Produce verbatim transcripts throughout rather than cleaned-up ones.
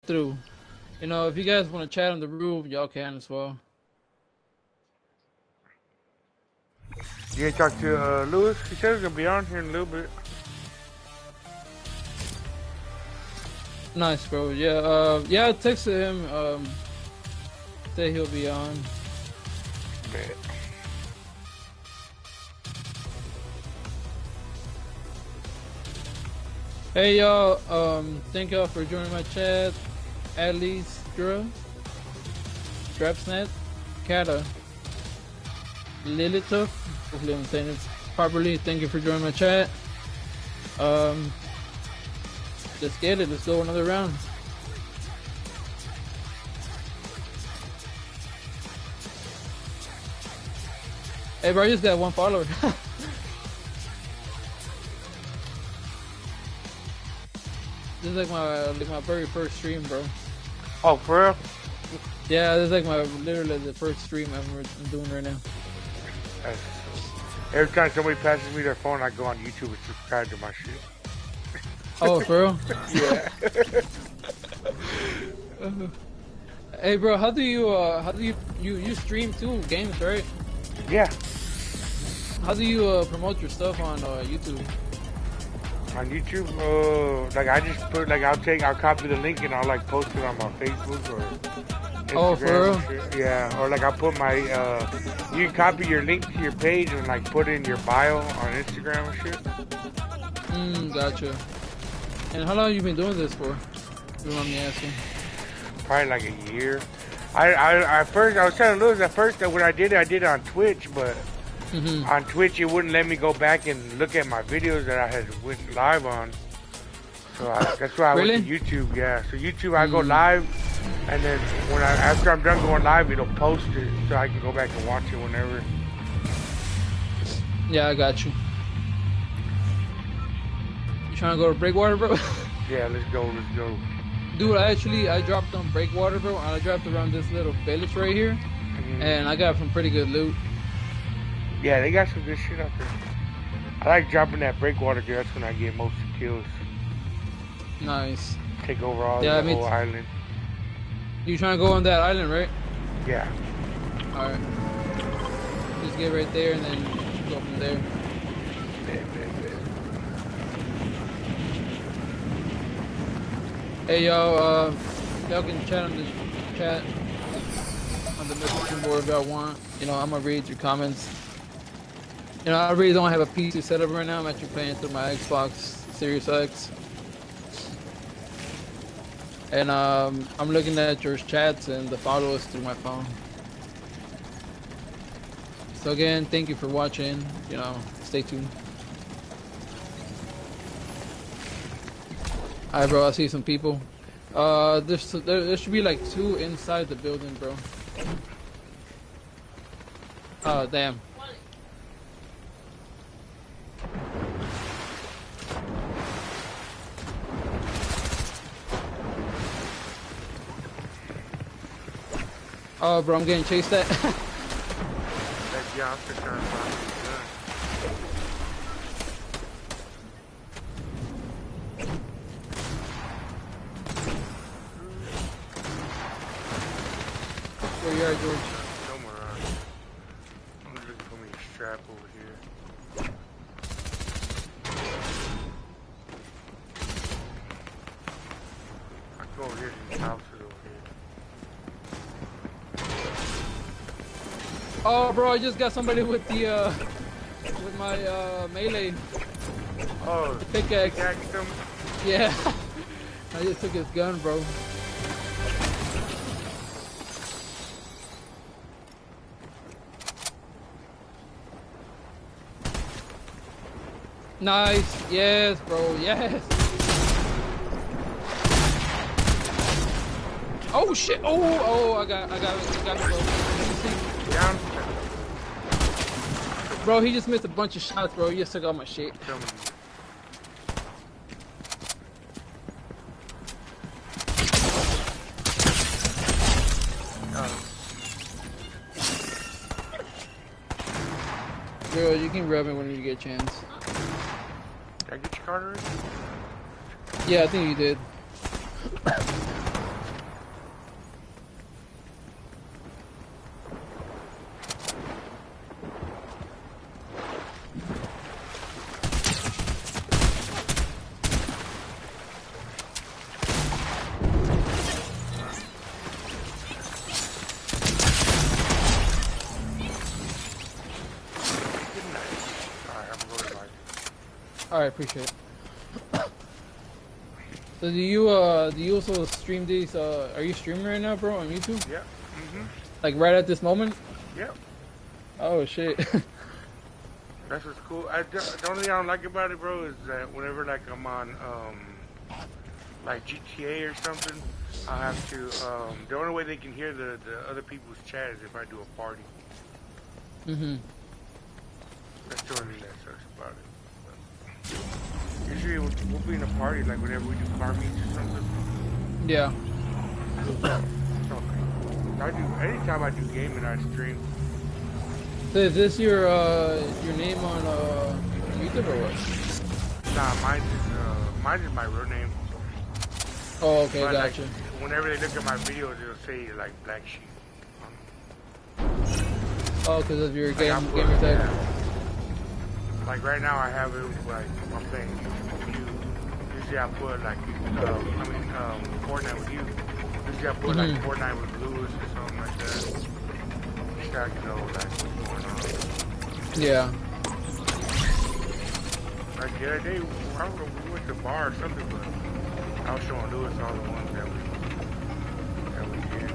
through. You know, if you guys want to chat on the roof, y'all can as well. You gonna talk to uh, Lewis? He said he's gonna be on here in a little bit. Nice, bro. Yeah, uh, yeah, I texted him. Um, say he'll be on. Bet. Hey y'all, um, thank y'all for joining my chat. Alice, Dra, Strapsnet, Kata, Lilitov. Hopefully I'm saying it properly. Thank you for joining my chat. Um, let's get it. Let's go another round. Hey, bro, I just got one follower. This is like my like my very first stream, bro. Oh, for real? Yeah, this is like my literally the first stream I'm, I'm doing right now. That's, every time somebody passes me their phone, I go on YouTube and subscribe to my shit. Oh, for real? Yeah. uh, hey, bro, how do you uh how do you you you stream too games, right? Yeah. How do you uh, promote your stuff on uh, YouTube? On YouTube, uh, like I just put, like I'll take, I'll copy the link and I'll like post it on my Facebook or Instagram. Oh, for real? Shit. Yeah, or like I'll put my, uh, you can copy your link to your page and like put it in your bio on Instagram and shit. Mm, gotcha. And how long have you been doing this for? If you don't mind me asking. Probably like a year. I, I, I first, I was telling Lewis at first that when I did it, I did it on Twitch, but mm-hmm. on Twitch it wouldn't let me go back and look at my videos that I had went live on. So I, that's why I really? went to YouTube. Yeah. So YouTube, I mm. go live, and then when I after I'm done going live, it'll post it so I can go back and watch it whenever. Yeah, I got you. You trying to go to Breakwater, bro? Yeah, let's go. Let's go. Dude, I actually I dropped on Breakwater, bro. I dropped around this little village right here, mm-hmm. and I got some pretty good loot. Yeah, they got some good shit out there. I like dropping that Breakwater gear. That's when I get most of the kills. Nice. Take over all yeah, the I mean, whole island. You trying to go on that island, right? Yeah. Alright. Just get right there and then go from there. Bet, bet, bet. Hey y'all, uh, y'all can chat on the chat on the messaging board if y'all want. You know, I'm gonna read your comments. You know, I really don't have a P C set up right now. I'm actually playing through my Xbox Series X. And um, I'm looking at your chats and the followers through my phone. So again, thank you for watching. You know, stay tuned. Alright, bro, I see some people. Uh, there's, there, there should be like two inside the building, bro. Oh, damn. Oh, bro, I'm getting chased at. That Johnson trying to find me a gun. Where you at, George? Somewhere around here. I'm looking for me a strap over here. I go over here to these houses over here. Oh, bro, I just got somebody with the, uh, with my, uh, melee. Oh, pickaxe. Pickaxed him? Yeah. I just took his gun, bro. Nice. Yes, bro. Yes. Oh shit. Oh, oh, I got, I got, I got it, bro. Let me see. Down. Bro, he just missed a bunch of shots, bro. He just took all my shit. Bro, you can rub me when you get a chance. Did I get your card already? Yeah, I think you did. Alright, appreciate it. So do you uh do you also stream these? Uh, are you streaming right now, bro, on YouTube? Yeah. Mhm. Like right at this moment? Yep. Oh shit. That's what's cool. I, the the only thing I don't like about it, bro, is that whenever like I'm on um like G T A or something, I have to um the only way they can hear the the other people's chat is if I do a party. Mhm. That's the only thing that sucks about it. But usually we'll, we'll be in a party like whenever we do car meets or something. Yeah. It's okay. I do anytime I do gaming, I stream. So is this your uh your name on uh YouTube or what? Nah, mine is uh mine is my real name. Oh, okay, But, gotcha. like, whenever they look at my videos, it'll say like Black Sheep. Oh, because of your Like, game I put- gamer tag. yeah. Like right now, I have it like I'm playing you. Usually I put like uh, I mean um, Fortnite with you. Usually I put like Mhm. Fortnite with Lewis or something like that. Just so I can know like what's going on. Yeah. Like the other day, I don't know, we went to a bar or something, but I was showing Lewis all the ones that we that we did.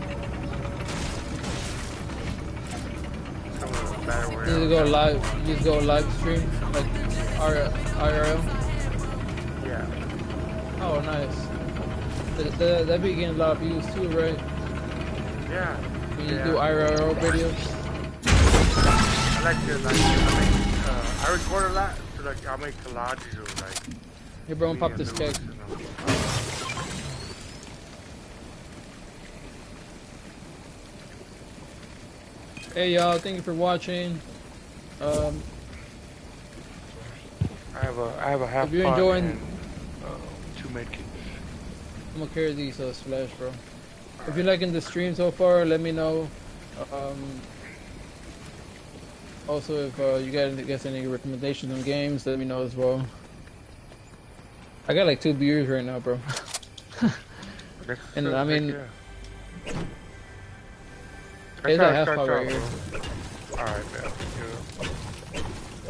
Some of the battle You royale. just go live. You just go live stream like R I R L. Yeah. Oh, nice. That, that, that be getting a lot of views too, right? Yeah. When you yeah. do I R L videos. I like to like I make uh, I record a lot, so like I'll make collages of like. Hey, bro, me pop and this Lewis keg. and them. Hey, y'all. Thank you for watching. Um, I have a I have a half If you're pot enjoying- and, uh, two medkits. I'm gonna carry these uh, splash, bro. If you're liking the stream so far, let me know. Um, also, if uh, you guys guys any recommendations on games, let me know as well. I got like two beers right now, bro. That's And, so I sick, mean- yeah. There's That's a how it half starts pot right out, here. bro. Alright, man. Yeah.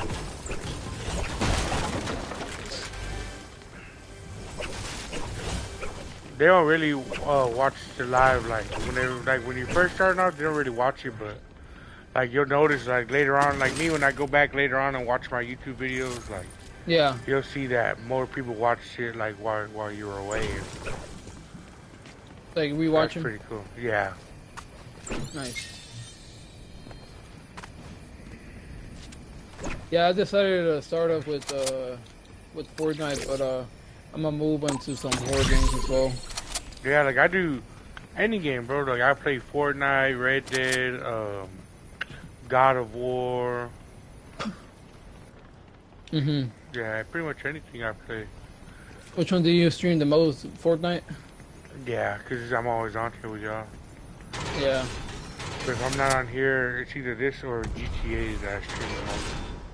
They don't really uh, watch the live like when they like when you first start out. They don't really watch it, but like you'll notice like later on, like me when I go back later on and watch my YouTube videos, like Yeah. you'll see that more people watch shit like while while you were away. And Like that's rewatching. pretty cool. Yeah. Nice. Yeah, I decided to start off with uh with Fortnite, but uh I'm gonna move into some horror games as well. Yeah, like I do any game, bro. Like I play Fortnite, Red Dead, um, God of War. Mhm. Yeah, pretty much anything I play. Which one do you stream the most? Fortnite? Yeah, cause I'm always on here with y'all. Yeah. But if I'm not on here, it's either this or G T A that I stream the most.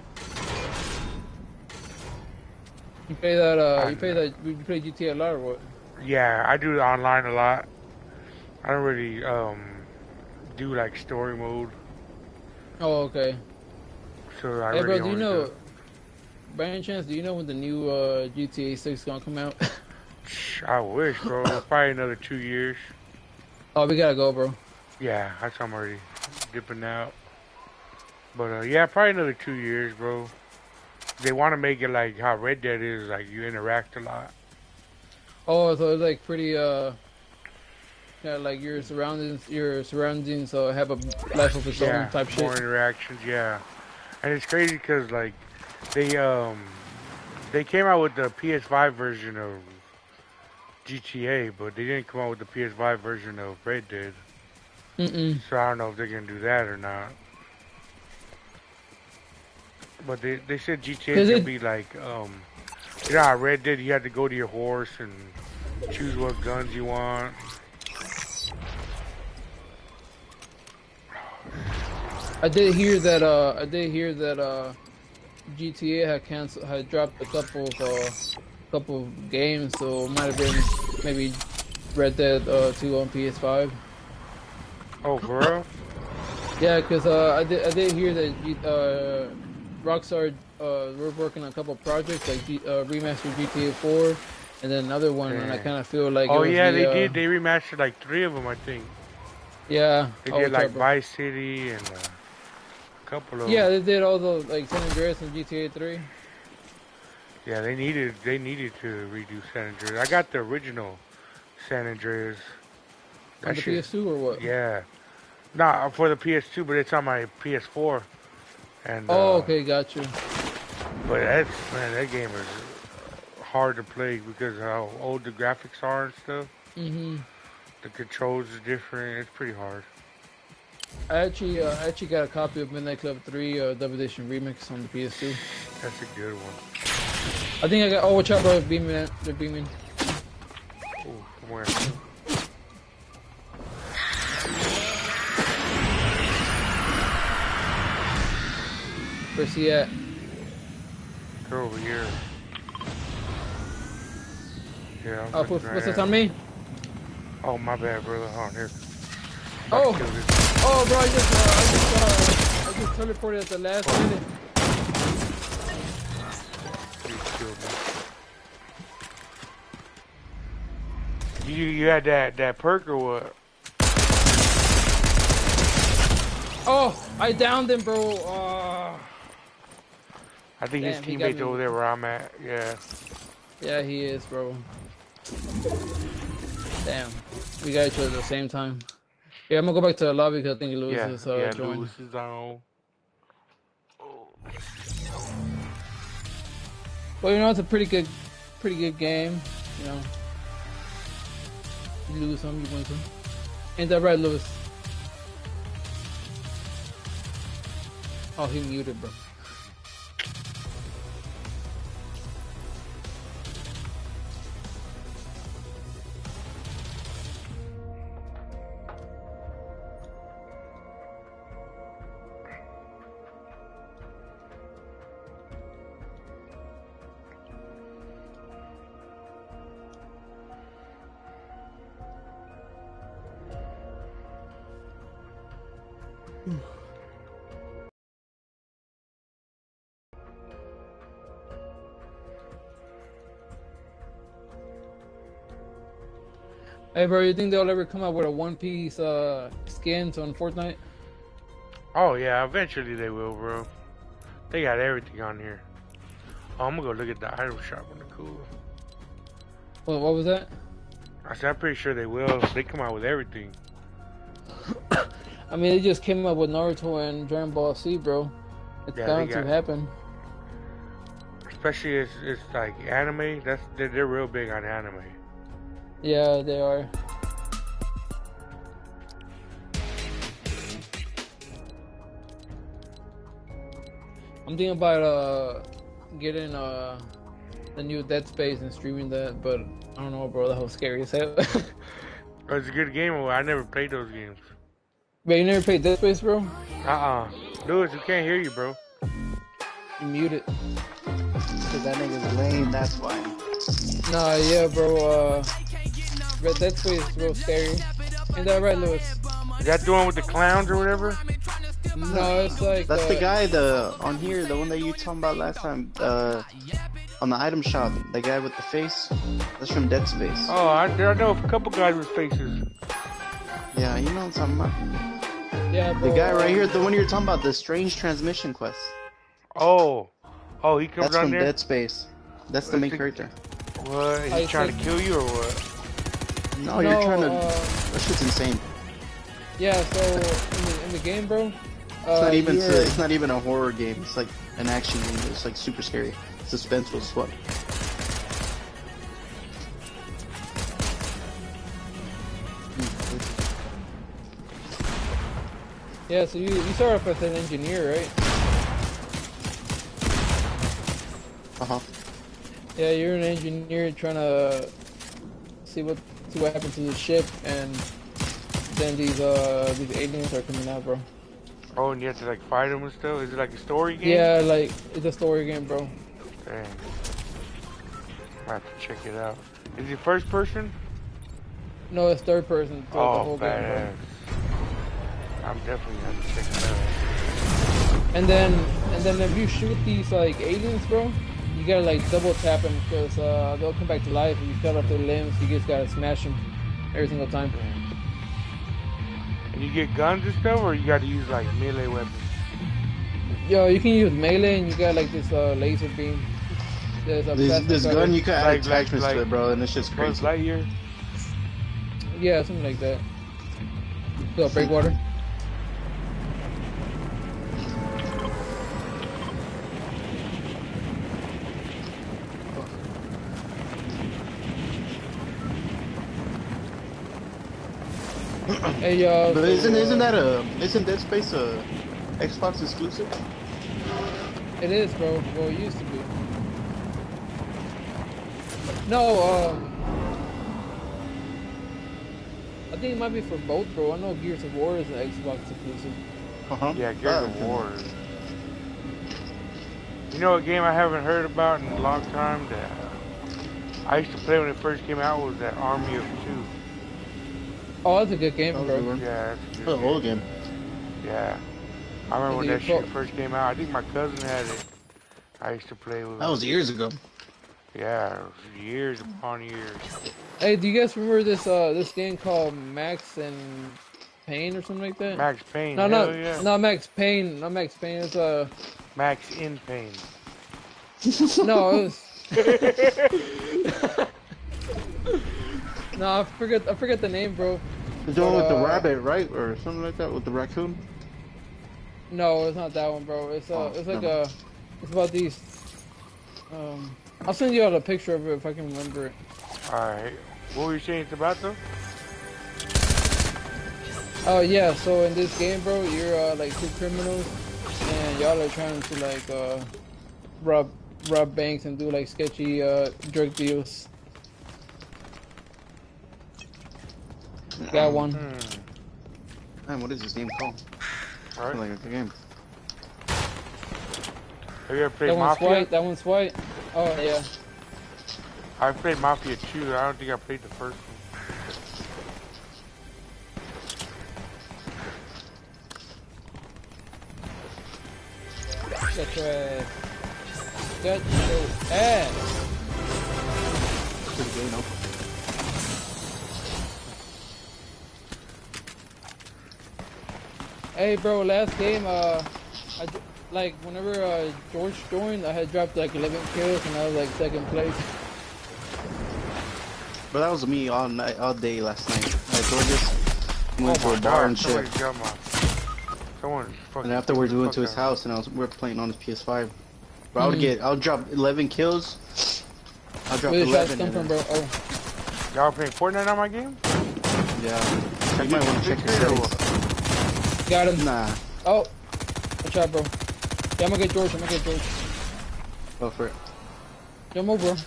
You play that? Uh, I you play know. that? You play G T A a lot or what? Yeah, I do it online a lot. I don't really um do like story mode, Oh, okay. so I Hey, really bro, do you only know? do- By any chance, do you know when the new uh, G T A six gonna come out? I wish, bro. Probably another two years. Oh, we gotta go, bro. Yeah, that's I'm already dipping out. But uh, yeah, probably another two years, bro. They want to make it like how Red Dead is, like you interact a lot. Oh, so it's like pretty uh, yeah, like your surroundings, your surroundings uh, have a life of its own Yeah, type more shit. interactions. Yeah, and it's crazy because like they um they came out with the P S five version of G T A, but they didn't come out with the P S five version of Red Dead. Mm-mm. So I don't know if they're gonna do that or not. But they they said G T A is Is gonna it- be like um you know how Red Dead you had to go to your horse and choose what guns you want. I did hear that. Uh, I did hear that. Uh, G T A had canceled, had dropped a couple of, uh, couple of games, so it might have been maybe Red Dead uh, two on P S five. Oh, for real? Yeah, cause uh, I did, I did hear that G, uh, Rockstar, uh, we're working on a couple projects like G, uh, remastered G T A four, and then another one, and I Damn. kind of feel like Oh it was yeah, the, they uh, did. They remastered like three of them, I think. yeah. They Oh, did what's like up, bro? Vice City and uh, a couple of Yeah, them. they did all the like San Andreas and G T A three Yeah, they needed they needed to redo San Andreas. I got the original San Andreas. on That the shit, P S two or what? yeah. Not for the P S two, but it's on my P S four. And Oh, uh, okay, got you. but that's man, that game is hard to play because of how old the graphics are and stuff. Mm-hmm. The controls are different. It's pretty hard. I actually, uh, I actually got a copy of Midnight Club three uh, Double Edition Remix on the P S two. That's a good one. I think I got. Oh, watch out, bro! They're beaming. At, they're beaming. Ooh, from where? Where's he at? They're over here. Yeah. I'm Oh, looking what's right what's at this on me? Oh, my bad, brother. Hold on here. Oh, Kill this. oh, bro! I just, uh, I just, uh, I just teleported at the last minute. He killed me. You you had that that perk or what? Oh, I downed him, bro. Uh, I think Damn, his he got teammates me. over there where I'm at. Yeah. yeah, he is, bro. Damn, we got each other at the same time. Yeah, I'm gonna go back to the lobby because I think Lewis Yeah. is uh, Yeah. joined. Lewis is on. Well, you know, it's a pretty good, pretty good game. You know, you lose some, you win some. Ain't that right, Lewis? Oh, he muted, bro. Hey, bro, you think they'll ever come out with a One Piece uh, skins on Fortnite? Oh yeah. Eventually they will, bro. They got everything on here. Oh, I'm gonna go look at the item shop on the cool. What, what was that? I said I'm pretty sure they will. They come out with everything. I mean, they just came up with Naruto and Dragon Ball Z, bro. It's Yeah, bound they to got- happen. Especially it's, it's like anime. That's they're, they're real big on anime. Yeah, they are. I'm thinking about uh getting uh the new Dead Space and streaming that, but I don't know, bro. That was scary as hell. Oh, it's a good game. Well, I never played those games. But you never played Dead Space, bro? Uh-uh. Lewis, we can't hear you, bro. You muted. Cause that nigga's lame, that's why. Nah, yeah, bro. Uh, Red Dead Space is real scary. Ain't that right, Lewis? Is that the one with the clowns or whatever? No, it's like That's uh, the guy, the on here, the one that you talking about last time, uh, on the item shop. The guy with the face. That's from Dead Space. Oh, I, I know a couple guys with faces. Yeah, you know what I'm talking about. Yeah, bro. The guy right here, the one you're talking about, the strange transmission quest. Oh. Oh, he comes That's on from there? Dead Space. That's the main That's character. What? He's I trying to said- kill you or what? No, you're trying to. uh, That shit's insane. Yeah, so in the, in the game, bro. Uh, It's not even. you're- It's not even a horror game. It's like an action game. It's like super scary, suspenseful as fuck. Yeah, so you you start off as an engineer, right? Uh huh. Yeah, you're an engineer trying to see what see what happened to the ship, and then these uh these aliens are coming out, bro. Oh, and you have to like fight them and stuff? Is it like a story game? Yeah, like it's a story game, bro. Dang. I have to check it out. Is it first person? No, it's third person throughout the Oh, whole game, badass. I'm definitely gonna have to check it out. And then, and then if you shoot these like aliens, bro, you gotta like double tap them because uh, they'll come back to life. If you cut off their limbs, you just gotta smash them every single time. And you get guns and stuff, or you got to use like melee weapons? Yo, you can use melee, and you got like this uh, laser beam. There's a This, plastic this cutter. gun, you can add Like- like- attachments like to it, bro, and it's just Buzz crazy. Lightyear? Yeah, something like that. So breakwater. Hey yo. But so, isn't uh, isn't that a isn't Dead Space a Xbox exclusive? It is, bro. Well, it used to be. No, um, I think it might be for both, bro. I know Gears of War is an Xbox exclusive. Uh huh. Yeah, Gears of War. You know a game I haven't heard about in a long time that uh, I used to play when it first came out was that Army of Two. Oh, that's a good game, That was a good bro. one. Yeah, that's a good Oh, game. old game. Yeah. I remember when Is it that your shit fault? first came out. I think my cousin had it. I used to play with That was years ago. Yeah, it was years upon years. Hey, do you guys remember this uh this game called Max and Payne or something like that? Max Payne, no, hell no, yeah. not Max Payne, not Max Payne. It's uh, Max in Pain. no, it was. No, I forget, I forget the name, bro. The one with the Uh, rabbit, right, or something like that, with the raccoon. No, it's not that one, bro. It's uh, Oh, it's like never. uh, it's about these. Um, I'll send you out a picture of it if I can remember it. Alright. What were you saying it's about though? Oh yeah, so in this game, bro, you're uh, like two criminals, and y'all are trying to like uh, rob rob banks and do like sketchy uh, drug deals. Got one. Hmm. Man, what is this game called? I Right. feel like it's a game. Have you ever played That one's Mafia? white. That one's white. Oh yeah. I played Mafia two. I don't think I played the first one. Get your ass. Get your ass. Pretty good, no? Hey, bro. Last game, uh, I dr- like whenever uh, George joined, I had dropped like eleven kills and I was like second place. But that was me all night, all day last night. At George's, we went Oh to my a bar god, and shit. somebody got my... Someone fucking... And afterwards, we went to his fuck out. house, and I was we were playing on his P S five. But I would Mhm. get, I'll drop eleven kills. I'll drop Where the shots eleven. come and from, then- bro? Oh, Y'all playing Fortnite on my game? Yeah. You You might want to check fix your it or settings. got him. Nah, Oh, watch out, bro. Yeah, I'm gonna get George. I'm gonna get George. go for it. Yo, move, bro.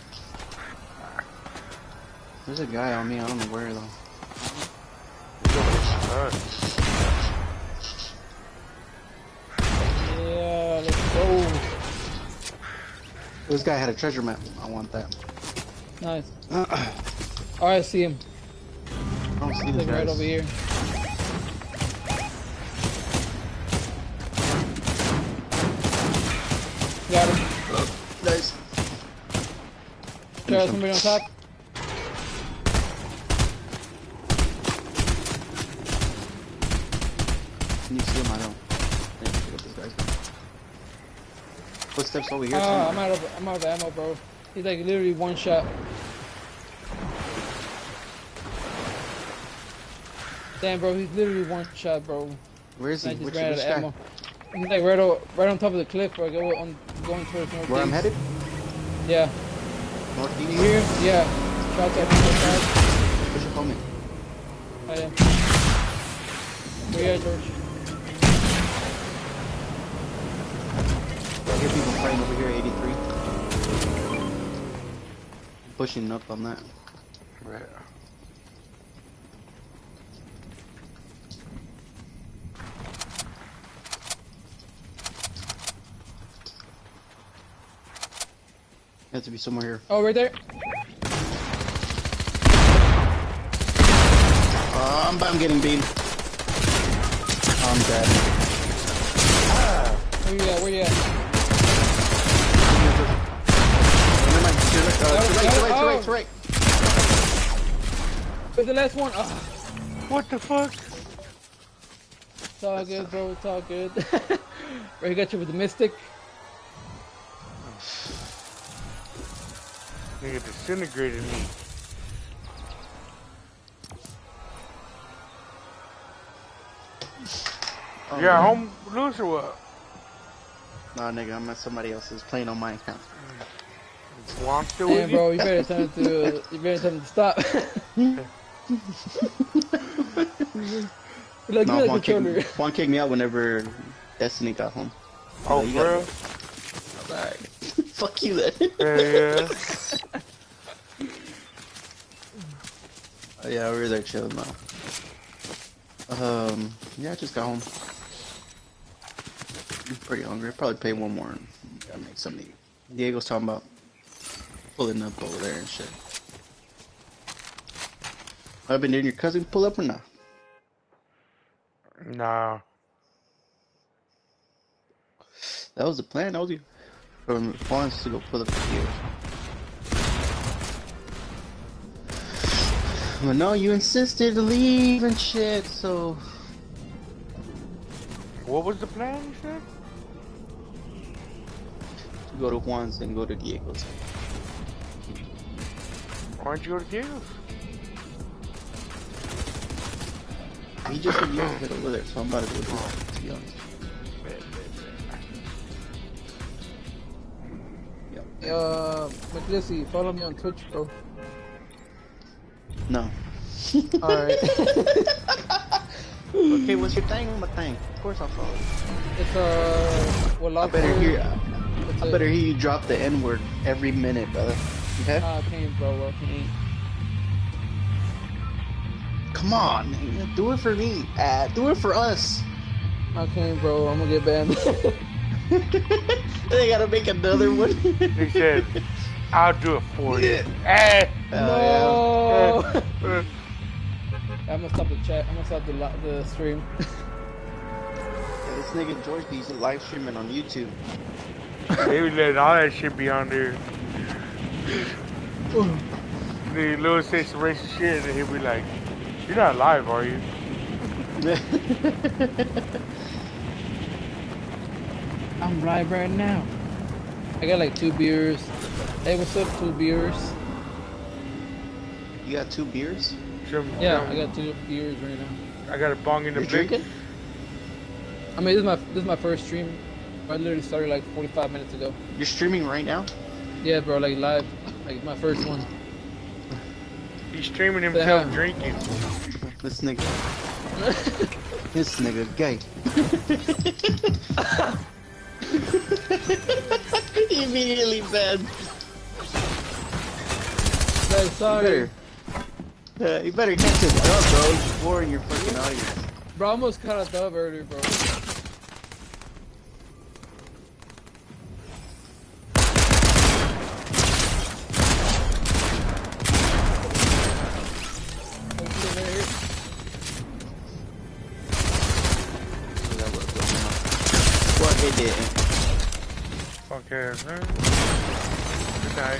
There's a guy on me. I don't know where though. Uh, Yeah, let's go. This guy had a treasure map. I want that. Nice. I All right, I see him. don't see He's this like right guy. over here. Got him. Nice. Got somebody on top. Can you see him? I don't. I need to pick up this guy. Footsteps over here. Uh, I'm somewhere. out of I'm out of ammo, bro. He's like literally one shot. Damn, bro, he's literally one shot, bro. Where is I he? just Which, ran out which of guy? ammo. He's like right, o right on top of the cliff, bro. Go on, going towards northeast. Where I'm headed? Yeah. Northeast. You hear? Yeah. Shots up on the side. Push up on me. Oh, yeah. Where you at, George? I hear people fighting over here, eighty-three. Pushing up on that. right. Has to be somewhere here. Oh, right there. Uh, I'm, I'm getting beamed. I'm dead. Where you at? Where you at? Never mind. To the right, uh, to the right, to the right, to the right, to the right. Where's the last one? Oh, What the fuck? it's all good, bro. It's all good. Bro, he got you with the Mystic. Nigga disintegrated me. Oh, Yeah, man. home loose or what? Nah, nigga, I'm at somebody else's playing on my account. Well, I'm still Damn, with you. bro, you better tell him to. You better tell him to stop. Like, No, you're the Juan controller. kicked, Juan kicked me out whenever Destiny got home. Oh, you bro. Alright. Fuck you then. Yeah, yeah. Oh, yeah, we were there chilling now. Um, yeah, I just got home. I'm pretty hungry. I'll probably pay one more and gotta make something to eat. Diego's talking about pulling up over there and shit. I've been doing your cousin pull up or not? Nah. That was the plan. That was you. From Juan's to go pull up with you. But no, you insisted to leave and shit, so. What was the plan, you said? To go to Juan's and go to Diego's. Why don't you go to Diego's? He just said you have to get over there, so I'm about to go do it, to be honest. Uh, McLissy, follow me on Twitch, bro. No. Alright. Okay, what's your thing? My thing. Of course I'll follow. It's, uh, well, I better hear. It's I a- better hear you drop the N word every minute, brother. Okay? Ah, okay, bro, well, can eat. Come on, man. Do it for me. Uh, do it for us. Okay, bro, I'm gonna get banned. They gotta make another one. He said, I'll do it for you. Eh. No! Eh. Eh. I'm gonna stop the chat. I'm gonna stop the, li- the stream. Yeah, this nigga George, he's live streaming on YouTube. They would let all that shit be on there. The Lewis say some racist shit, and he'll be like, "You're not live, are you?" I'm live right now. I got like two beers. Hey, what's up, two beers? You got two beers? Some, Yeah, some- I got two beers right now. I got a bong in the You're blick. drinking? I mean, this is my this is my first stream. I literally started like forty-five minutes ago. You're streaming right now? Yeah, bro, like live, like my first one. He's streaming himself Yeah. drinking. This nigga. This nigga gay. He immediately banned. Hey, sorry, You better, uh, you better catch his dub, bro. He's boring your fucking audience. bro. I almost caught a dub earlier, bro. What it didn't. Okay, man. Good night.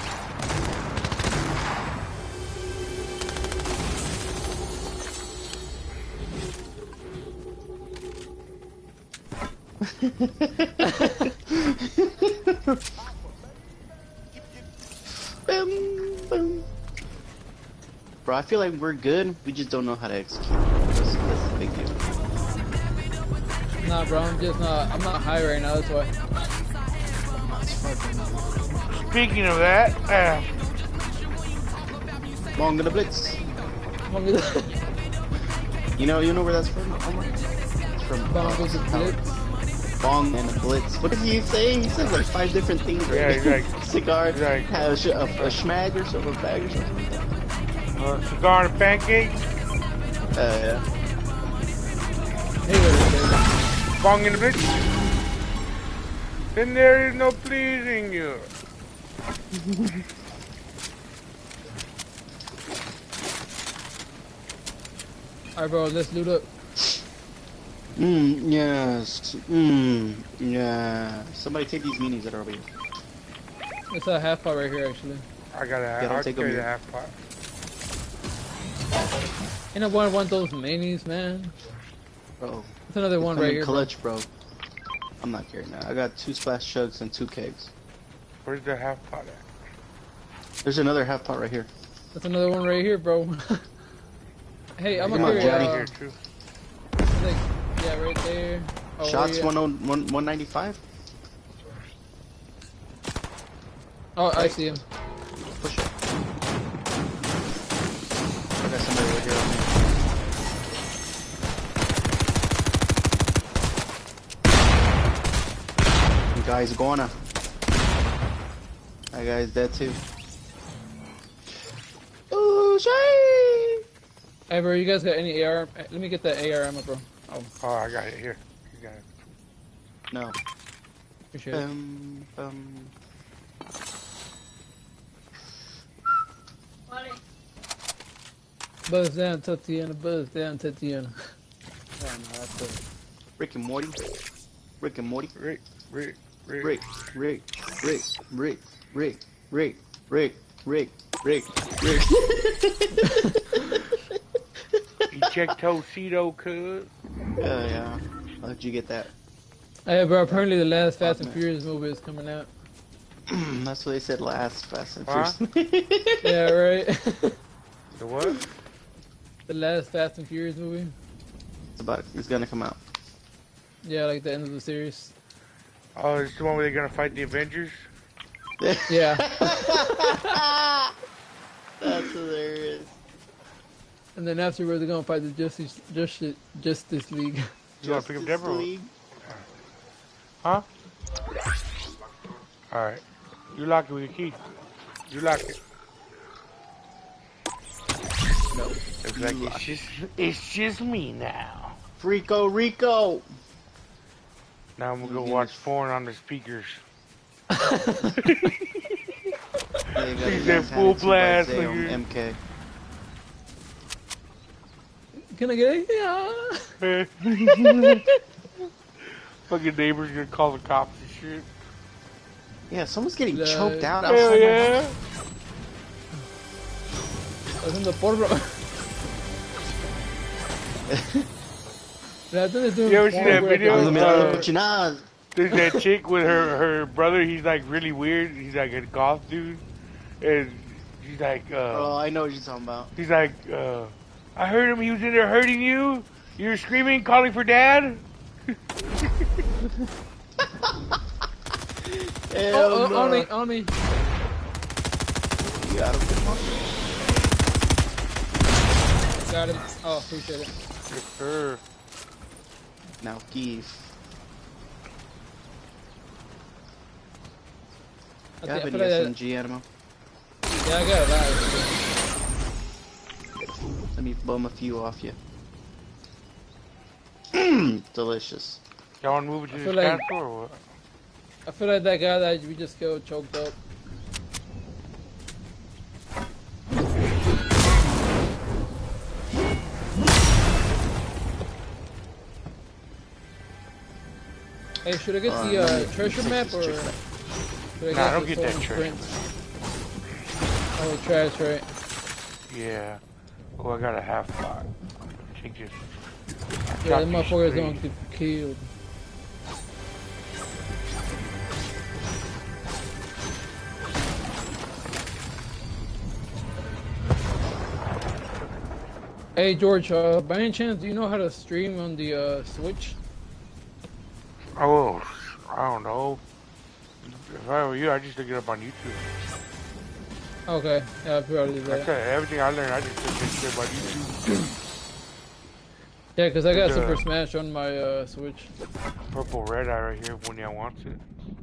Boom, boom. Bro, I feel like we're good. We just don't know how to execute. That's, that's the big deal. Nah, bro, I'm just not. I'm not high right now. That's why. Speaking of that, uh, Bong and the Blitz. Want me to- You know, you know where that's from? Omar? It's from Bongos and Blitz. Bong and the Blitz. What did he say? He said like five different things. Right? Yeah, he's like- cigar, he's like- have a, sh- a, a schmag or something, a bag or something. uh, cigar and pancakes, Uh, yeah. Hey, wait, wait, wait. bong in the blick. Then there is no pleasing you. Alright, bro, let's loot up. Mmm, yes. Mmm, yeah. Somebody take these minis that are over here. It's a half pot right here, actually. I gotta. Yeah, don't I'll take carry them the here. half pot. Ain't no one want those minis, man. Bro, That's another they one come right in here, bro. clutch, bro. I'm not carrying that. I got two splash chugs and two kegs. Where's the half pot at? There's another half pot right here. That's another one right here, bro. Hey, I'm Come gonna on, carry. Jody. Uh, Here too. like, yeah, right there. Oh, where Shots you at? one oh one one ninety five. Oh, I see him. Push it. I got somebody right here on me. The guy's gonna. That guy's dead too. Ooh, shit! Hey, bro, you guys got any A R? Let me get that A R ammo, bro. Oh, Oh, I got it here. You got it. No. appreciate it. Um, um. Buzz down, Tatiana. Buzz down, Tatiana. Yeah, no, that's a Rick and Morty. Rick and Morty. Rick, Rick, Rick. Rick, Rick, Rick, Rick, Rick, Rick, Rick, Rick, Rick, Rick. Ejectocito, cuz. Yeah, yeah. How'd you get that? Hey, bro, apparently the last Fast and Furious movie is coming out. That's what they said last Fast and Huh? Furious. Yeah, right? The what? The last Fast and Furious movie? It's about. It's gonna come out. Yeah, like the end of the series. Oh, it's the one where they're gonna fight the Avengers? Yeah. That's hilarious. And then afterwards, they're gonna fight the Justice Justice Justice League. You wanna pick up Deborah? League. Huh? Alright. You lock it with your key. You lock it. No. Looks like it's just, it's just me now. Rico, Rico. Now I'm gonna go watch porn on the speakers. He's at full blast, on nigga. M K. Can I get it? Yeah. Fucking neighbors gonna call the cops and shit. Yeah, someone's getting Yeah. choked out Hell outside my yeah. house. Haciendo porno. Yeah, I think they're doing You ever see porn that where video? I'm the they're, man of Uh, the cochinadas. There's that chick with her her brother. He's like really weird. He's like a goth dude, and she's like, Oh, uh, I know what you're talking about. he's like, uh, I heard him. He was in there hurting you. You were screaming, calling for dad. Hell Oh, oh, no. on me, on me. You got him. Got him. Oh, appreciate it. Yes, sir. Now give. I, You have think, I any feel like S that, M G animal? yeah, I got it. Let me bum a few off you. Mmm, delicious. Y'all want to move it I to feel this like- castle or what? I feel like that guy that we just killed choked up. Hey, should I get Uh, the let uh, me- treasure let me map take or? this chick should I Nah, the don't get that Soul treasure. Prince? Oh, trash, right? Yeah. Oh, I got a half pot. Take this. Yeah, Drop the these motherfuckers three. don't get killed. Hey George, uh, by any chance, do you know how to stream on the uh, Switch? Oh, I don't know. If I were you, I'd just look it up on YouTube. Okay, yeah, I probably do That's that. it. Everything I learned, I just took this shit on YouTube. Yeah, because I got Good, uh, Super Smash on my uh, Switch. Purple red eye right here when y'all wants it.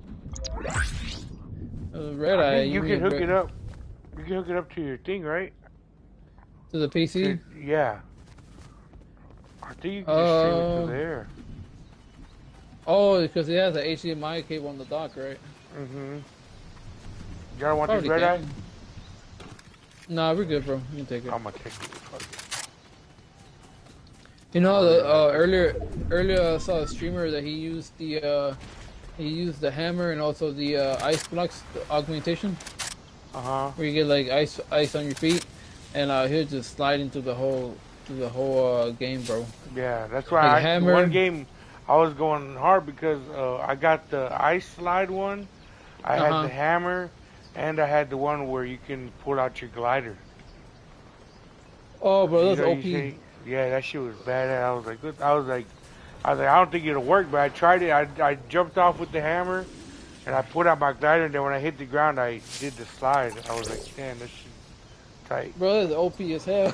Uh, Red I Eye. think you mean can hook red- it up. You can hook it up to your thing, right? to the P C. To- yeah. I think you can just stream it Uh, to there. Oh, because it has an H D M I cable on the dock, right? Mm-hmm. Y'all want Probably this red can. Nah, we're good, bro. You can take eye? it. I'm gonna take it. Fuck it. You know, the, uh, earlier earlier I saw a streamer that he used the uh, he used the hammer and also the uh, ice blocks the augmentation, Uh huh. where you get like ice ice on your feet, and uh, he'll just slide into the whole to the whole uh, game, bro. Yeah, that's Like why I, the one hammer. game I was going hard because uh, I got the ice slide one, I Uh had the huh. hammer, and I had the one where you can pull out your glider. Oh, bro, You that's know, you O P. say, yeah, that shit was badass. I was like, good. I was like, I was like, I don't think it'll work, but I tried it. I, I jumped off with the hammer, and I put out my glider, and then when I hit the ground, I did the slide. I was like, damn, this shit tight. Bro, that's O P as hell.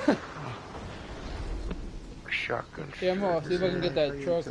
Shotgun Yeah, I'm gonna see if I can get that truck.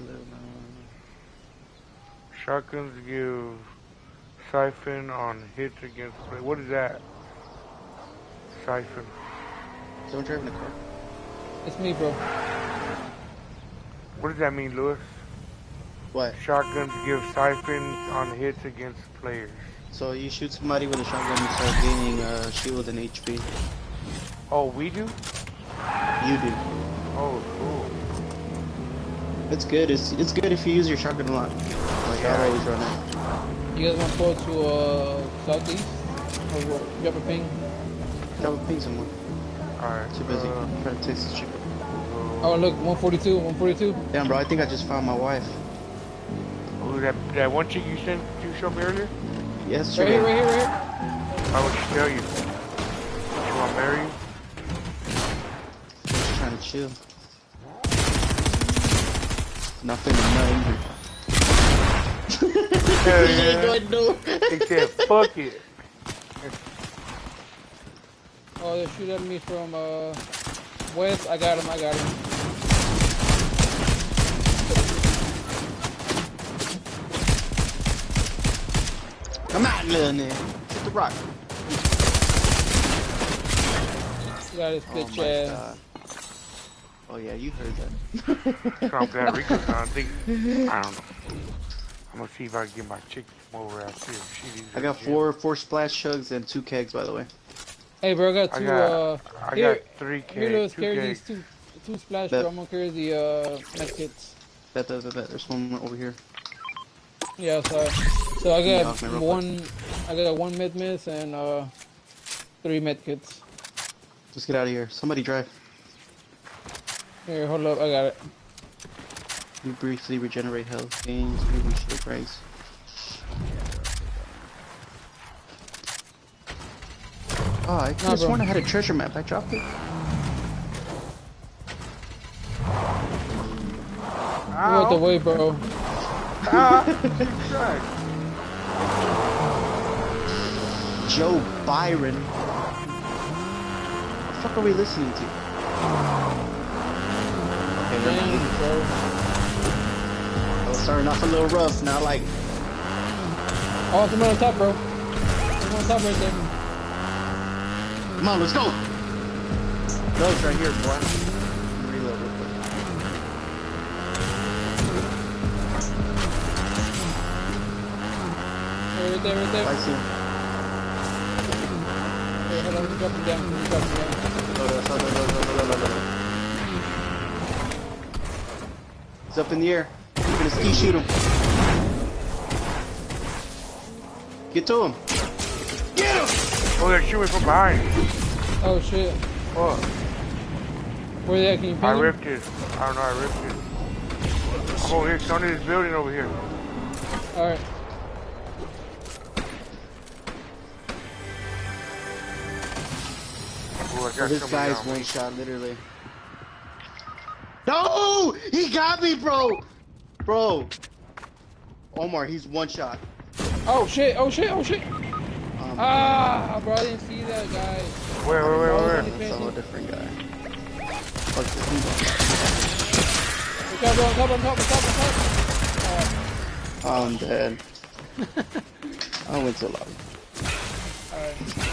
Shotguns give siphon on hits against play. What is that? Siphon. Someone driving the car. It's me, bro. What does that mean, Lewis? What? Shotguns give siphon on hits against players. So you shoot somebody with a shotgun and start gaining uh, shield and H P. Oh, we do? You do. Oh, cool. It's good. It's it's good if you use your shotgun a lot. Like Yeah. I always run it. You guys want to go to uh, southeast? Or what? Drop a ping? Drop a ping someone. Alright. Too busy. Uh, Trying to text this chick. Oh, look, one forty-two, one forty-two. Damn, bro. I think I just found my wife. oh, that, that one chick you sent you showed me earlier? Yes, Right sure. here, right here, right here. Why would she tell you? She want to marry you? Just trying to chill. Nothing to know. Hell He ain't yeah. going no. They said, fuck it. Oh, they shoot at me from uh, west. I got him, I got him. Come on, little nigga. Hit the rock. Got his Oh bitch my ass. god. Oh yeah, you heard that. Trump that Rico I think, I don't know. I'm gonna see if I can get my chick from over out here. She needs I a got gym. four four splash chugs and two kegs, by the way. Hey, bro, I got I two. got, uh, I here, got three here, K, Lewis, two carry K. these two, two splash. Bet. Bro. I'm gonna carry the uh, med kits. Bet, bet, bet, bet. There's one over here. Yeah, sorry. So I Yeah, got okay, real one. I got one med miss and uh, three med kits. Let's get out of here. Somebody drive. Here, hold up, I got it. You briefly regenerate health gains. Maybe we should raise. Oh, I could Nah, have bro. sworn I had a treasure map. I dropped it. You out the way, bro. Ah, keep track. Joe Byron. What the fuck are we listening to? Okay, never mind. Dang, bro. I was starting off a little rough. Now, like, Oh, someone on top, bro. Someone on top right there. come on, let's go. No, it's right here, boy. Reload real quick. Hey, right there, right there. I see him. Hey, hold on, let me drop him down. Let me drop him down. Load us, load, load, load, load, load, load, load. He's up in the air. You're gonna ski shoot him. Get to him. Get him! Oh, they're shooting from behind. Oh shit. Fuck. Where they at? Can you ping I him? ripped it. I don't know, I ripped it. I'm over here. It's under this building over here. Alright. Oh, I got Oh, this somebody guy's on me. one shot, literally. No! He got me, bro! Bro. Omar, he's one shot. Oh shit, oh shit, oh shit. Um, Ah, bro, I didn't see that guy. Where, where, where, where? That's a whole different guy. Fuck this. Look out, bro, on top, on top, on top, on top. Oh, I'm dead. I went to lobby. Alright.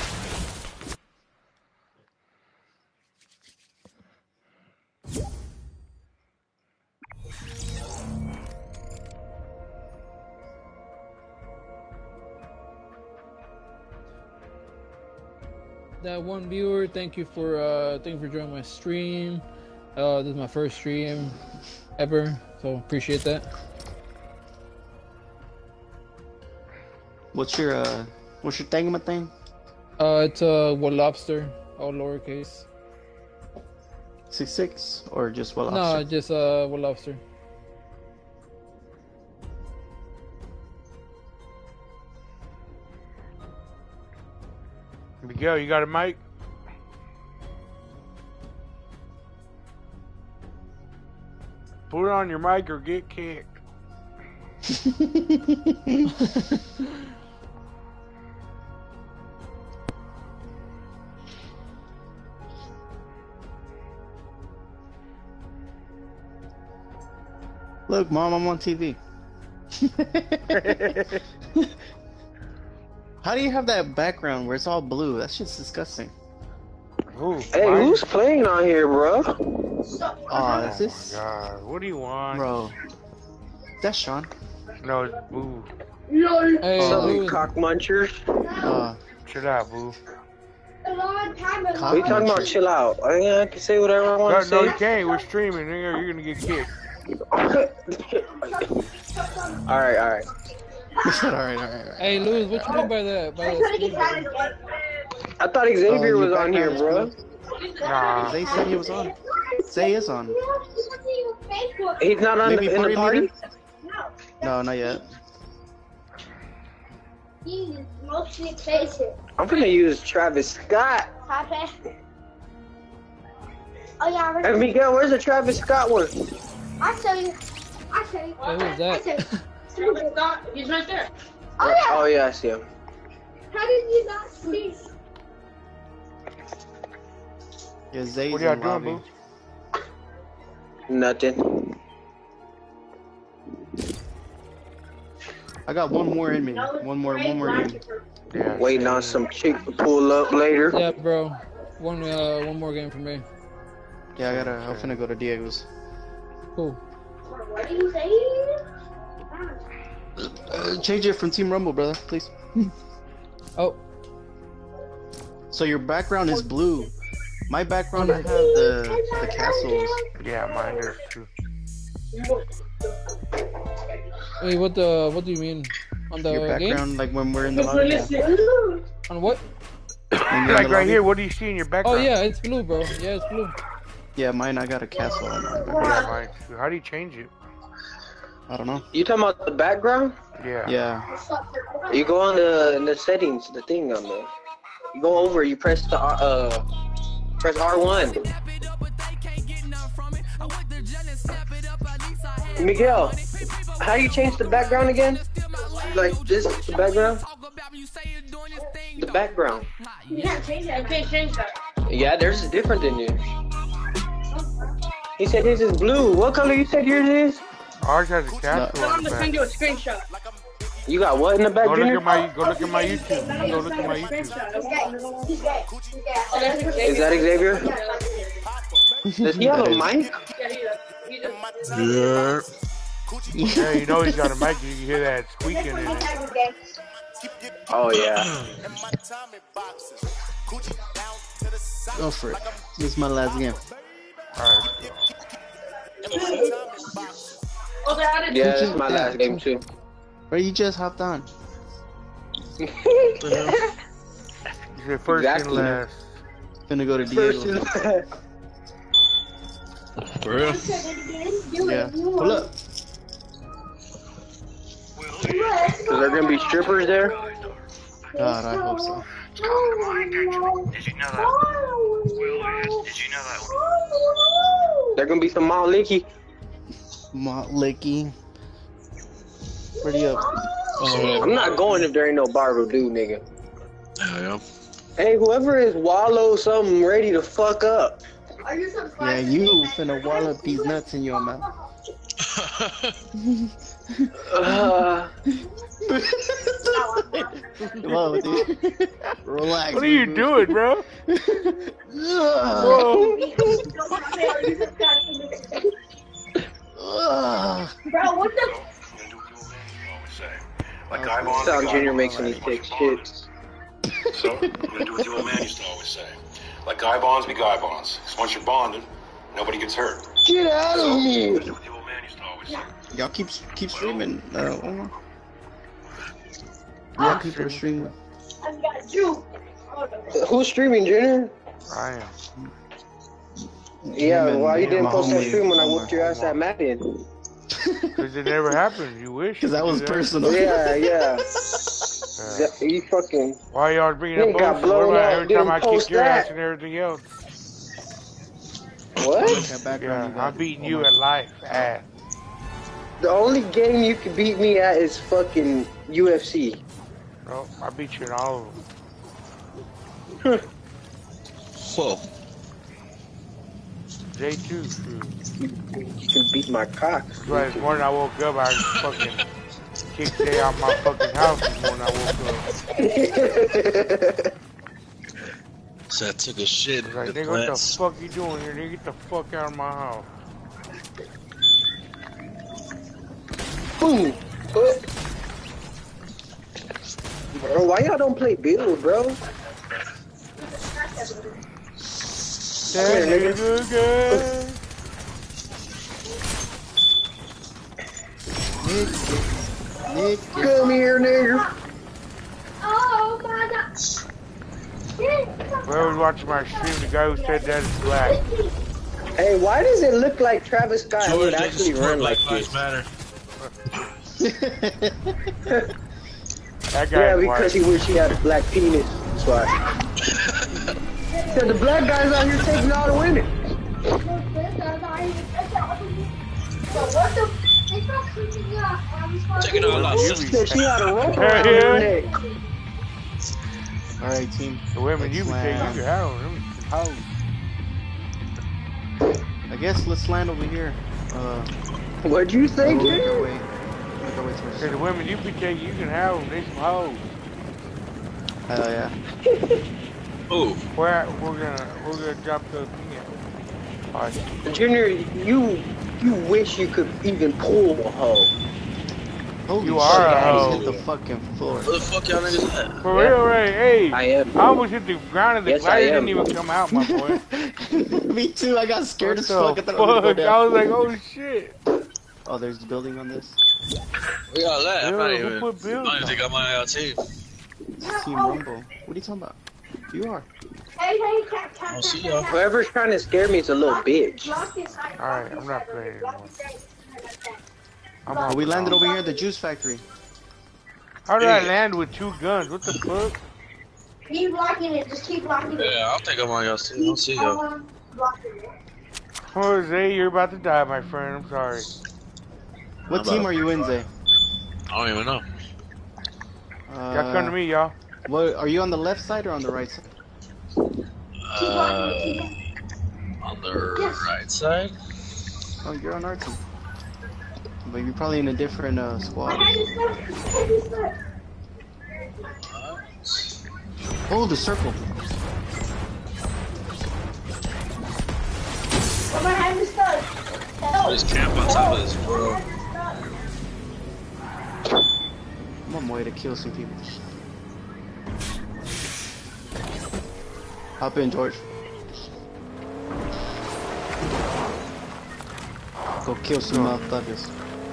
That one viewer, thank you for uh thank you for joining my stream. Uh, this is my first stream ever, so appreciate that. What's your uh, what's your thing, thing? Uh, it's uh, What Lobster, all lowercase. Six six or just what? No, Lobster? just uh, What Lobster. Miguel, you got a mic? Put it on your mic or get kicked. Look, Mom, I'm on T V. How do you have that background where it's all blue? That shit's disgusting. Ooh, Hey, mine- who's playing on here, bro? Oh, is Oh this? my God, what do you want? Bro. That's Sean. No, it's Boo. Hey, Oh. Some Louis, cock munchers. Uh, Chill out, Boo. What are you talking about? Chill out. I, I can say whatever I No, want no, to you can't. We're streaming. Nigga, you're gonna get kicked. say. Alright, alright. all right, all right, all right. hey, Louis, what you mean by that? By that screen, brother? I thought Xavier Oh, was your on here, background bro. is Nah. Zay said he was on. Zay is on. He's not on Maybe the, in the party party? No, not yet. Mostly patient. I'm gonna use Travis Scott. Oh yeah, Hey, Miguel, where's the Travis Scott one? I'll show you. I'll show you. Hey, who's that? He's right there. Oh yeah. Oh, yeah, I see him. How did you not see? Yeah, Zay's What are y'all in doing, lobby. Boo? Nothing. I got one more in me. One more, one more in me. Yeah. Waiting on some chick to pull up later. Yeah, bro. One, uh, one more game for me. Yeah, I gotta. I'm finna go to Diego's. Cool. What are you saying? Uh, change it from Team Rumble, brother, please. Oh, So your background is blue. My background, I have the the castles. Yeah, mine does too. wait, what the? What do you mean? On the Your game? background, like when we're in the lobby. Yeah. On what? When you're in Like the right lobby. here, what do you see in your Oh background? yeah, it's blue, bro. Yeah, it's blue. Yeah, mine. I got a castle on my Yeah, background. mine too. How do you change it? I don't know. You talking about the background? Yeah. Yeah. You go on the, in the settings, the thing on there. You go over, you press the, uh, press R one. Miguel, how do you change the background again? Like this, the background? The background. You can't change it. I can't change that. Yeah, theirs is different than yours. He said his is blue. What color you said yours is? Ours has a castle I'm on the gonna send back. you a screenshot. You got what in the back, Go look Junior? at my go look at my YouTube. Go look at my YouTube. He's gay. He's gay. He's gay. Is that Xavier? Does he have a mic? Yeah. Yeah, you know he's got a mic. You can hear that squeaking in it. He's gay. Oh yeah. Go for it. This is my last game. Alright. Yeah, this is my last game too. Bro, you just hopped on. He's the first Exactly. and last. Finna go to First Diego's. and For real? Yeah. Pull up. Is there gonna be strippers there? God, I hope so. Did you know that? Did you know that? There gonna be some Mount Licky. Mont Licky. Pretty up. I'm not going if there ain't no Barber dude, nigga. Hell yeah. Hey, whoever is Wallow something ready to fuck up. Are you Yeah, subscribed? you finna wallop these nuts in your mouth. Uh, Come on, dude. Relax. What are you dude. doing, bro? Ugh. Ugh. Bro, what the? Like Guy Bonds. sound Junior makes when he takes shit. So, I'm gonna do what the old man used to always say. Like Guy Bonds be Guy Bonds. Because once you're bonded, nobody gets hurt. Get out of here! That's what the old man used to always say. Y'all keep keep streaming. Uh, Omar. Yeah, people are streaming. I've got you. Who's streaming, Junior? I am. Yeah, Him and- why you and didn't my post that homie stream when I Omar. whooped your ass at Madden? Because it never happened. You wish. Because that you was did that. personal. Yeah, yeah. Yeah. You fucking. Why y'all bringing You up got bullshit? blown What about out, every didn't time I post kick your that. ass and everything else? What? That background Yeah, you got. I'm beating Oh you my- at life, ass. The only game you can beat me at is fucking U F C. Bro, I beat you in all of them. Whoa. J two, shoot. You, you can beat my cock. That's why this morning I woke up, I fucking kicked Jay out my fucking house this morning I woke up. So I took a shit. I was like, in the nigga, what the plants. fuck you doing here? Nigga, get the fuck out of my house. Boom. Oh. Bro, why y'all don't play build, bro? That nigga. nigga good. Nick, Nick, Come here, nigga. Oh my god. Whoever was watching my stream, the guy who said that is black. Hey, why does it look like Travis Scott George, would they actually support run Black like Lives this? Matter. That guy Yeah, is because white. he wish he had a black penis. That's why. So the black guys out here taking all the women. What the? It's not creeping up. I'm Taking all our You sisters. Said she had a rope Yeah, around yeah. her neck. Alright, team. The women you be taking, Let's you can land. have them. Them hoes. I guess let's land over here. Uh, What'd you say, we'll make our Junior? way. Make our way towards. Hey, the women you be taking, you can have them. They some hoes. Hell yeah. Ooh. Where we're gonna we're gonna drop the thing at. Alright. Junior, you you wish you could even pull a hoe. Holy You shit, are a I almost hoe. hit the fucking floor. Where the fuck y'all niggas at? For real, Ray, hey. I am. I almost hit the ground and the Yes, I glider am. didn't even come out, my boy. Me too, I got scared What as the fuck. I thought I was gonna go fuck? down. I was like, oh shit. Oh, there's the building on this. Where y'all at? I'm Yeah, not who even. put I bills don't even think I'm on our team. It's Team Rumble. What are you talking about? You are. Hey, hey, cat, cat, I'll see cat, y'all. cat, Whoever's trying to scare me is a little bitch. Block his side, Alright, block I'm not his playing side, block anymore. his side. I'm Oh, on. we landed over here at the juice factory. How did I land with two guns? What the fuck? Keep blocking it, just keep blocking it. Yeah, I don't think I'm on y'all's team. I'll see I y'all. want to block it. Jose, you're about to die, my friend. I'm sorry. What I'm team about- are you in, Zay? I don't even know. Uh, Y'all come to me, y'all. What, are you on the left side or on the right side? Uh, on the right side? Oh, you're on our team. But you're probably in a different uh, I squad. had this foot, I had this foot. What? Oh, the circle. I'm gonna have this foot. Help. Just camp on top of this bro. I'm on my way to kill some people. Hop in, George. Go kill some motherfuckers.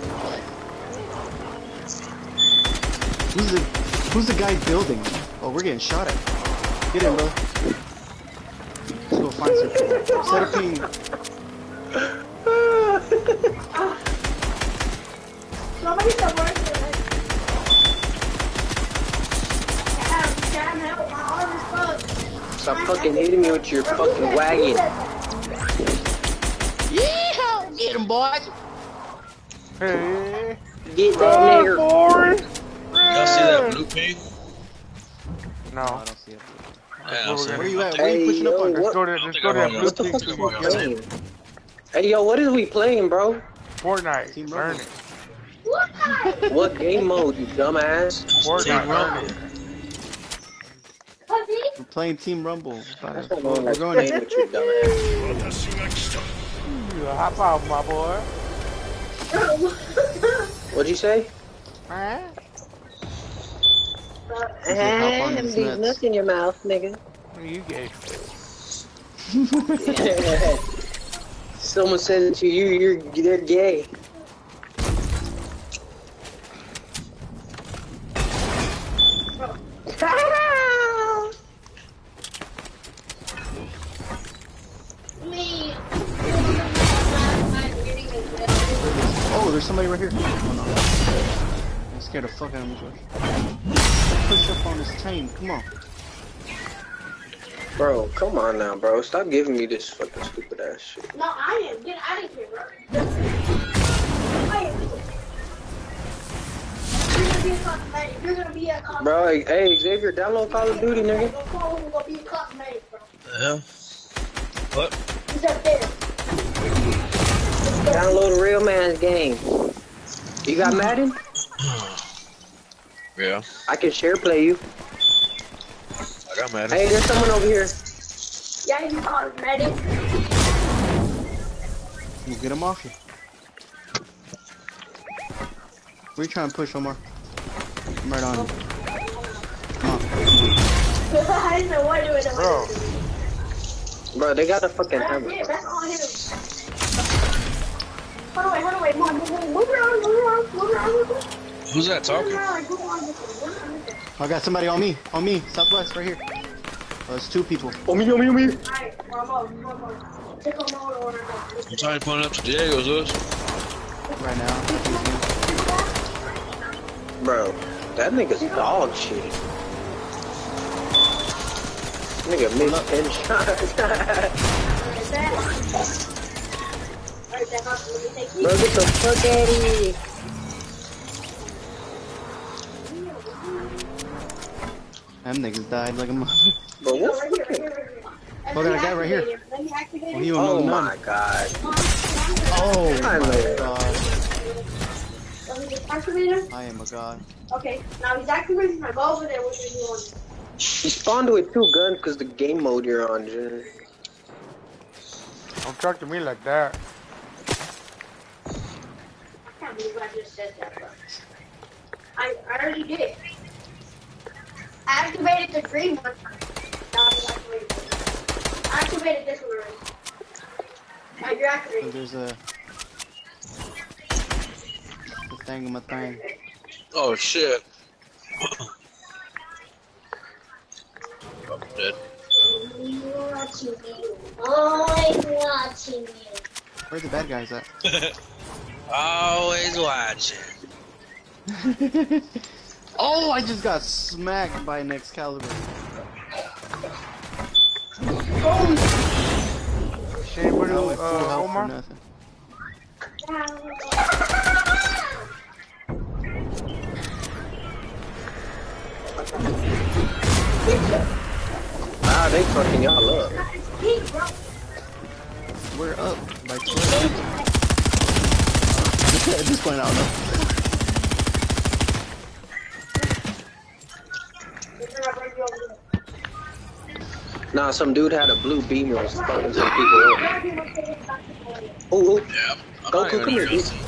Who's the Who's the guy building? Oh, we're getting shot at. Get in, bro. Let's go find some people. Set a ping. Somebody stop working. Cam, Cam, help. My arm is fucked. Stop fucking hitting me with your fucking wagon. Yeehaw! Get him, boys. Hey. Get that Oh, nigger. Boris. Y'all see that blue pig? No. I don't see it. Yeah, I'm saying. Where you I at? think- Where you Hey, pushing up yo, on? Let's what- go to, I let's think go to I'm that on blue What the pig fuck so is we we can kill it. playing? Hey, yo, what is we playing, bro? Fortnite. Team Burn Rumble. it. What? What game mode, you dumbass? Fortnite. Burn it. Puppy? We're playing Team Rumble. That's We're not going we're like going playing in. with you, dumbass. You hop out, my boy. What'd you say? Huh? said hop on Eh, his leave nuts. nuts in your mouth, nigga. You gay. someone says it to you, you're they're gay. Oh, there's somebody right here. Oh no. I scared the fuck out of me, George. Push up on this train, come on. Bro, come on now, bro. Stop giving me this fucking stupid ass shit. No, I am. Get out of here, bro. I am. You're gonna be a cosmetic. You're gonna be a cosmetic. Bro, hey, Xavier, download Call of Duty, nigga. You're gonna be a cosmetic, bro. Yeah. What? He's up there. Download a real man's game. You got Madden? Yeah. I can share play you. I got mad. Hey, there's someone over here. Yeah, he's cosmetic. We'll get him off you. Where you trying to push, Omar? I'm right on you. Come on. I didn't know what to do. Bro. Bro, they got a fucking That's hammer. it. That's all him. Hold on, wait, hold on, wait. Move, move, move, move around, move around, move around, move around. Who's that talking? Move around, move around, move around. I got somebody on me. On me. Southwest, right here. Oh, there's two people. Oh, me, oh, me, oh, me. Alright, one more, one more. Take on mode order. I'm trying to point up to Diego's us. Right now. Bro, that nigga's dog shit. Nigga missed ten shots. Bro, get the fuck out of here. Them niggas died like a mother. Bro, what? Oh, got a guy right here. Oh, he don't Oh know none. my god. Oh I my know. god. Activator? I am a god. Okay, now he's activating my bow over there. What are you doing? You spawned with two guns because the game mode you're on, Jen. Don't talk to me like that. I can't believe I just said that, bro. I, I already did it. I activated the green one. Now it's activated. I activated this one already. Now you're So activated. there's a... The thing of my thing. Oh shit. I'm dead. Watching you. Always watching you. Where the bad guys at? Always watching. Oh, I just got smacked by an Excalibur. Shane, what do I you, went full uh, health for Omar? nothing. Wow, they fucking y'all up. We're up by twelve. At this point, I don't know. Nah, some dude had a blue beamer and was fucking some people up. Oh, oh. Yeah. I'm Go, not go, even come here, gonna dude. see.